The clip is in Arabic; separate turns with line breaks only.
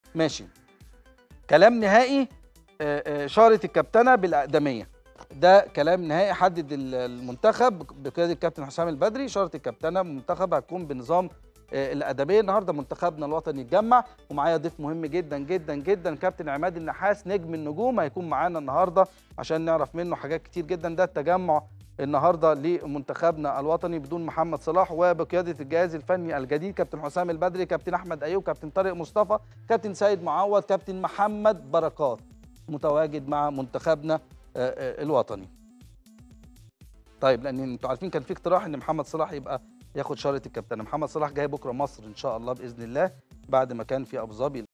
ماشي. كلام نهائي. شارة الكابتنة بالأقدمية، ده كلام نهائي. حدد المنتخب بقيادة الكابتن حسام البدري. شارة الكابتنة المنتخب هتكون بنظام الأدبية. النهارده منتخبنا الوطني يتجمع، ومعايا ضيف مهم جدا جدا جدا، كابتن عماد النحاس نجم النجوم، هيكون معانا النهارده عشان نعرف منه حاجات كتير جدا. ده التجمع النهارده لمنتخبنا الوطني بدون محمد صلاح، وبقياده الجهاز الفني الجديد كابتن حسام البدري، كابتن احمد ايوب، كابتن طارق مصطفى، كابتن سيد معوض، كابتن محمد بركات، متواجد مع منتخبنا الوطني. طيب، لان انتوا عارفين كان في اقتراح ان محمد صلاح يبقى ياخد شارة الكابتنة. محمد صلاح جاي بكره مصر ان شاء الله باذن الله، بعد ما كان في ابو ظبي